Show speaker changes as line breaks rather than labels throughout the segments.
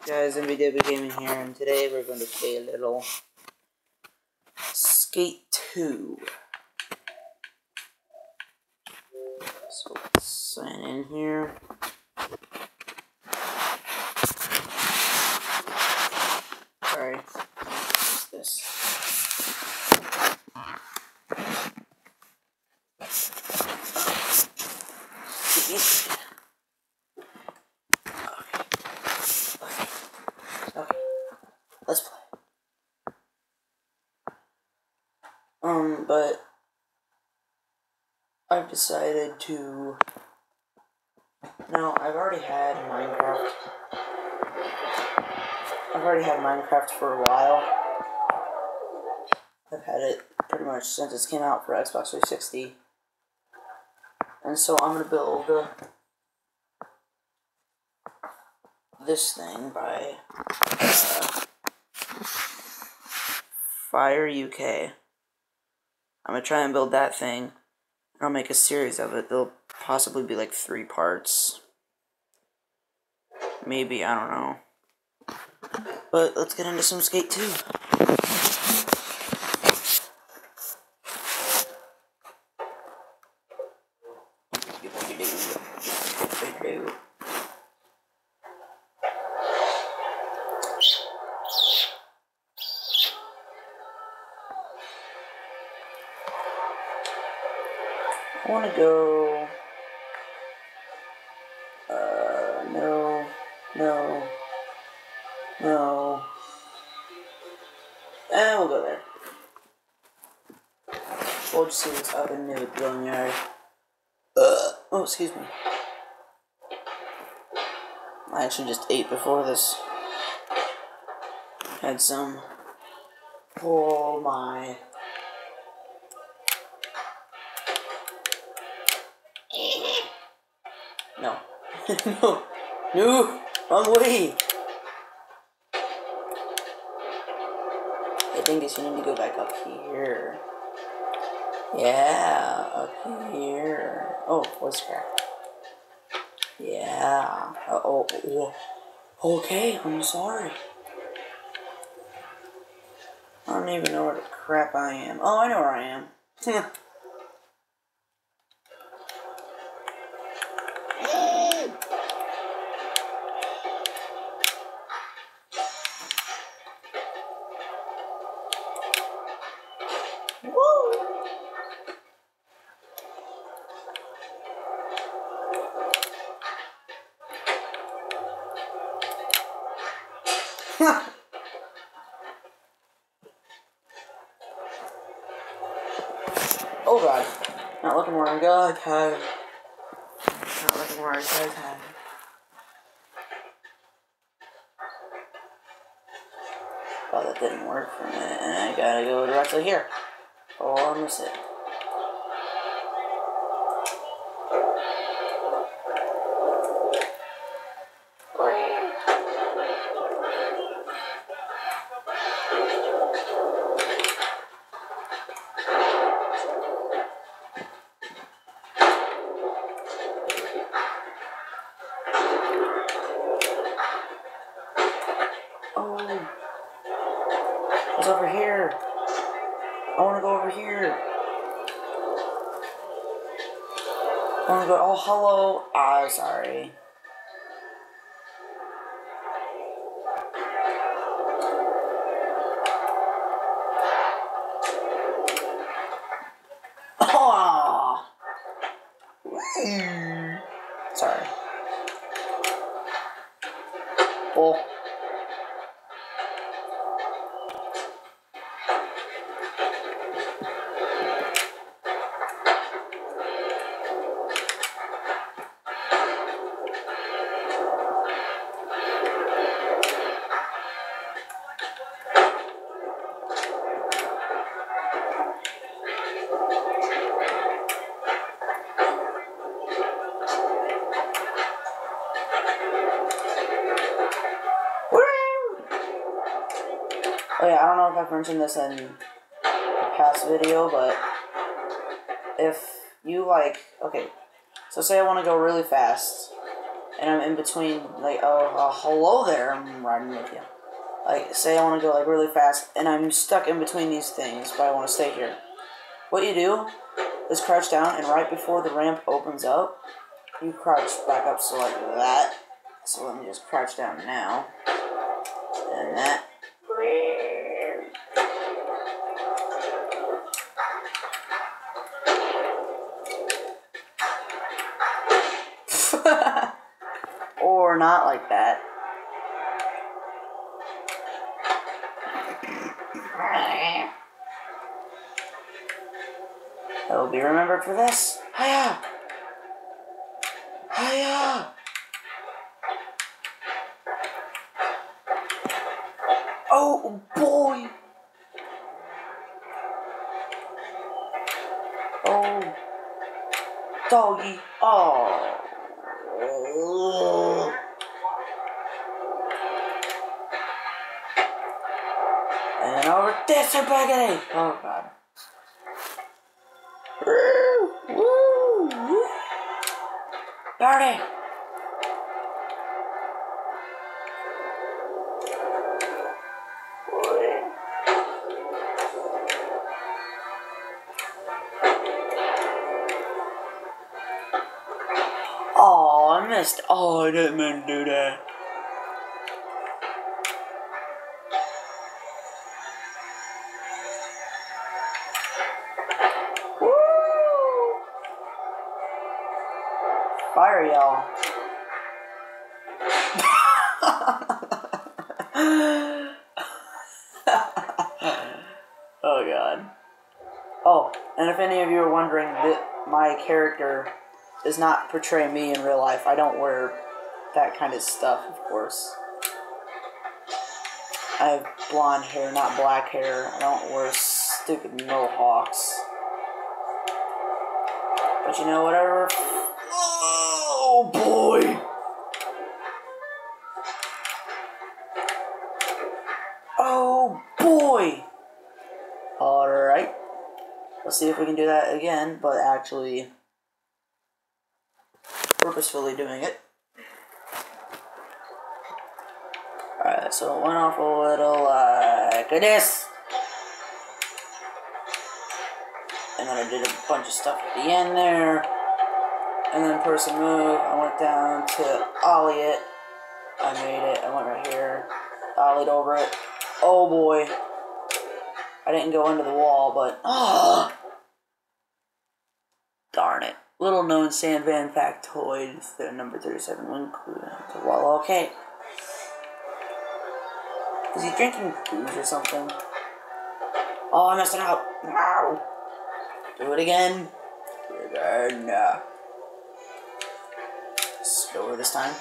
Guys, MVW Gaming here, and today we're going to play a little Skate 2. So let's sign in here. Sorry, what's this? Okay, let's play. But I've decided to. Now, I've already had Minecraft. For a while. I've had it pretty much since it came out for Xbox 360. And so I'm gonna build this thing by Fire UK. I'm gonna try and build that thing, and I'll make a series of it. There'll possibly be like 3 parts. Maybe, I don't know. But let's get into some Skate 2. I want to go, no, and we'll go there. We'll just see what's up in the boneyard. Oh, excuse me. I actually just ate before this. Had some, oh my. No. No, wrong way. I think you need to go back up here. Yeah, up here. Oh, voice crack. Yeah. Oh. Okay, I'm sorry. I don't even know where the crap I am. Oh, I know where I am. Oh god. Not looking where I'm going. Not looking where I said that. Oh, that didn't work for a minute, and I gotta go directly here. Or I'll miss it. Oh, it's over here. I want to go over here. I want to go. Oh, hello. Ah, sorry. Oh. Sorry. Oh. Oh yeah, I don't know if I've mentioned this in a past video, but if you okay, so say I want to go really fast, and I'm in between, like, oh, hello there, I'm riding with you. Like, say I want to go, like, really fast, and I'm stuck in between these things, but I want to stay here. What you do is crouch down, and right before the ramp opens up, you crouch back up, so like that. So let me just crouch down now. And that. Or not like that. That will be remembered for this. Hiya! Hiya! Oh boy! Oh, doggy! Oh. And over this spaghetti! Oh god. Woo! Woo! Woo! Party! Oh, I missed. Oh, I didn't mean to do that. Woo! Fire, y'all. Oh god. Oh, and if any of you are wondering, that my character does not portray me in real life. I don't wear that kind of stuff, of course. I have blonde hair, not black hair. I don't wear stupid mohawks. But you know, whatever. Oh boy! Oh boy! Alright. Let's see if we can do that again, but actually purposefully doing it. Alright, so it went off a little like this. And then I did a bunch of stuff at the end there. And then person move, I went down to ollie it. I made it, I went right here, ollied over it. Oh boy. I didn't go into the wall, but darn it. Little known sand van factoid, the number 37 will include the wall. Okay. Is he drinking booze or something? Oh, I messed it up. No. Do it again. Do it again. Slower this time.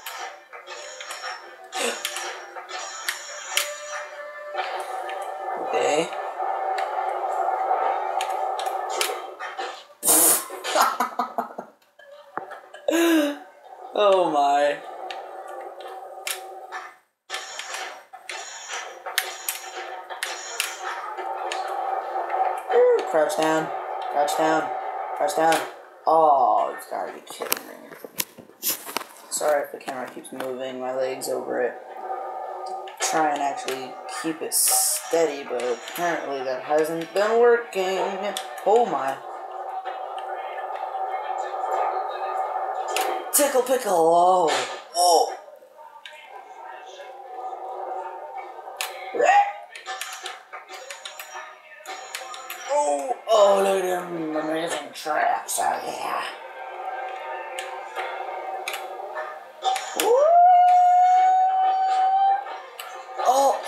Okay. Oh my. Crouch down, crouch down, crouch down. Oh, you've got to be kidding me. Sorry if the camera keeps moving my legs over it. Try and actually keep it steady, but apparently that hasn't been working. Oh my. Tickle pickle, oh. Oh. Oh, oh, look at them amazing tracks out here. Woo! Oh,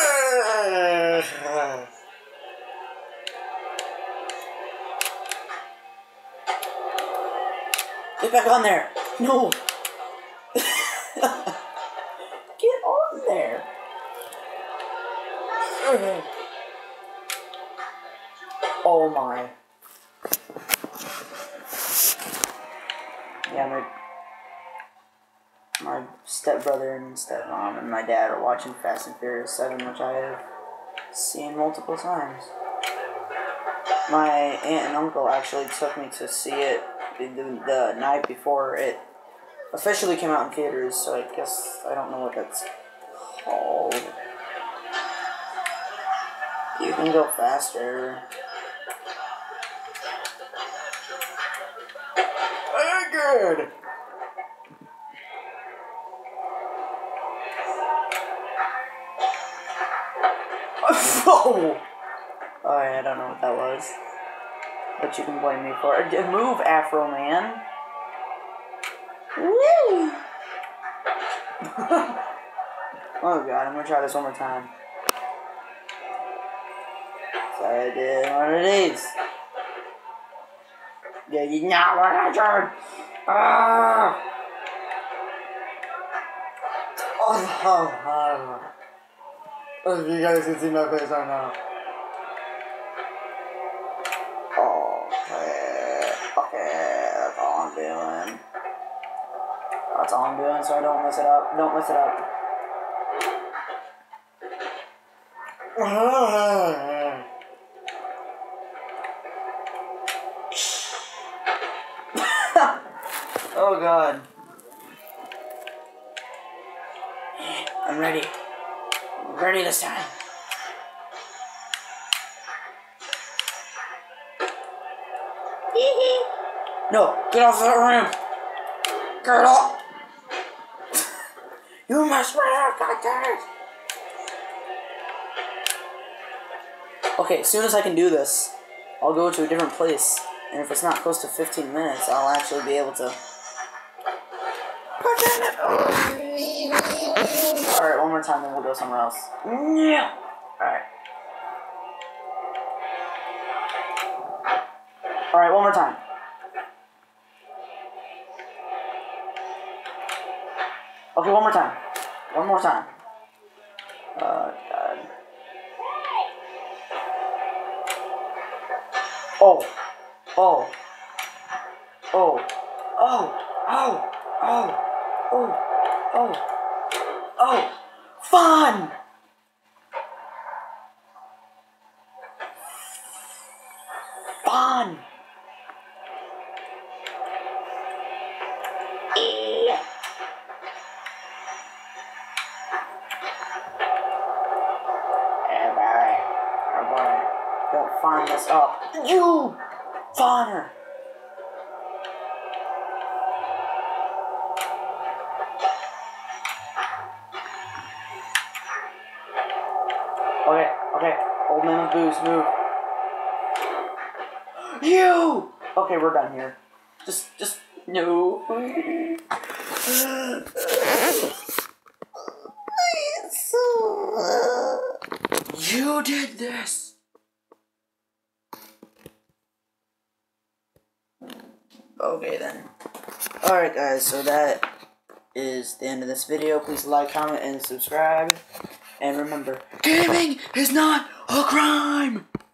get back on there. No. Get on there. Oh my. Yeah, my stepbrother and stepmom and my dad are watching Fast and Furious 7, which I have seen multiple times. My aunt and uncle actually took me to see it the night before it officially came out in theaters, so I guess I don't know what that's called. You can go faster. Very good. Oh, yeah, I don't know what that was. But you can blame me for it. Move, Afro Man. Woo! Oh god, I'm gonna try this one more time. Sorry, I did one of these. Yeah, you not what I tried. Ah! Oh. If you guys can see my face right now. Okay, that's all I'm doing. That's all I'm doing, so I don't mess it up. Don't mess it up. Oh god. I'm ready. I'm ready this time. No, get off that ramp. Get off. You must ramp, goddammit. Okay, as soon as I can do this, I'll go to a different place. And if it's not close to 15 minutes, I'll actually be able to... Alright, one more time, then we'll go somewhere else. Yeah. Alright. Alright, one more time. Okay, one more time. One more time. God. Oh. Oh. Oh. Oh. Oh. Oh. Oh. Oh. Oh. Fun! Fun! Don't farm this up. You! Farmer! Okay. Old man with booze, move. You! Okay, we're done here. Just, no. You did this! Okay then. Alright guys, so that is the end of this video. Please like, comment, and subscribe. And remember, gaming is not a crime!